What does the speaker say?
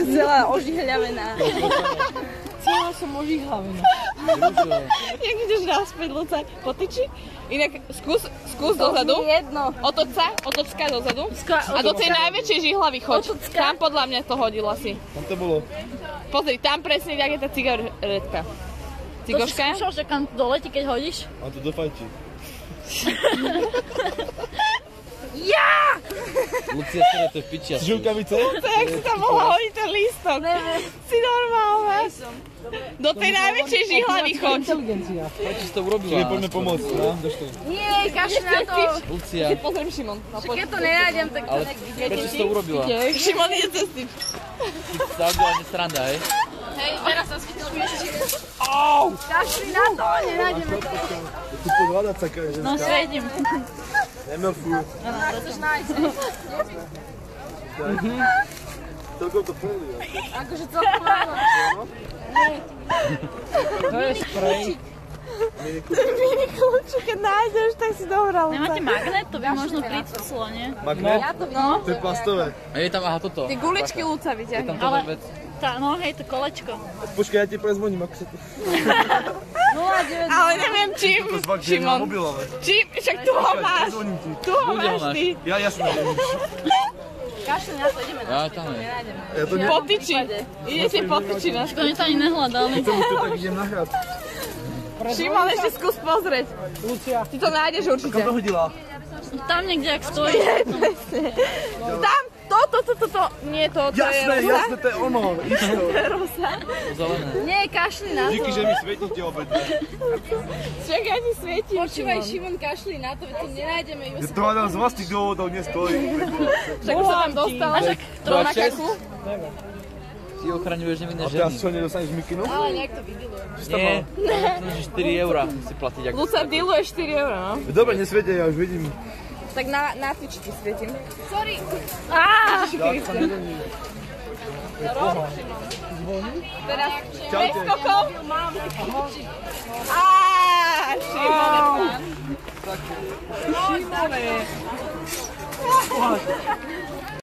celá ožihľavená. Celá som ožihľavená. Jak ideš naspäť, Luca? Po tyči? Inak skús dozadu. Otoč sa dozadu. A do tej najväčšej žihlavy choď. Tam podľa mňa to hodila si. Tam to bolo. Pozri, tam presne, jak je tá cigaretka. Cigoška? To si skúšal, že kam doletí, keď hodíš? A to dofajčí. Ja! Lucia, ktoré to je pičia. Žilkavice? Luca, jak si tam mohla hodiť ten lístok? Neviem. Si normálne. Do tej najväčšej žihlavy choď. Prečo si to urobila? Čiže poďme pomôcť, no? Nie, kašli na to. Lucia. Si pozriem, Šimon. Však keď to nenájdem, tak to Ale prečo si to urobila? Šimon ide cez tyč. Si sa urobila, že sranda, hej? Hej, teraz sa svičuješ. Kašli na to, nenájdeme to. Tu podvádať sa ženská. No, svedím. Nemelfuj. Chceš nájsť. Celkom to plný. Akože celkom málo. To je sprej. Mini kľúčik, keď nájdeš, tak si dobrá, Luca. Nemáte magnet? To by možno pricúslo, nie? Magnet? Ja to vidím. To je plastové. A je tam, aha, toto. Ty guličky, Luca, Je vyťahni. tam toto vec. No hej, to kolečko. Počkaj, ja ti prezvoním, ako sa to... Ale neviem čím, Šimon. Čím? Však tu ho máš. Tu ho máš ty. Ja jasné. Kašli na to, ideme na Ja tam je. Ja to ne... Po tyči. Idete po tyči na To to ani nehľadali. Chcem to tak idem na hrad. Šimon, ešte skús pozrieť. Ty to nájdeš určite. Kam to hodila? Tam niekde, ak stojí. Tam, to. Nie, to je Jasné, rosa. jasné, to je ono. Isto. Rosa. Zelené. Nie, kašli na to. Díky, že mi svietíte opäť. Však ja ti svietím, Počúvaj, Šimon. Šimon, kašli na to, veď to nenájdeme. Ja to hádam z vlastných dôvodov, nestojí. Však už sa tam dostala. To na kaku. Ty ochraňuješ nevinné A teraz ženy. čo, nedostaneš mikinu? Ale nejak to vydilujem. Nie, to je 4 eurá musí platiť. Ako... Luca dealuje 4 €, no. Dobre, nesvietia, ja už vidím. Tak na tyčky svietím. Sorry. Teraz Čaute. bez skokov. Šimon.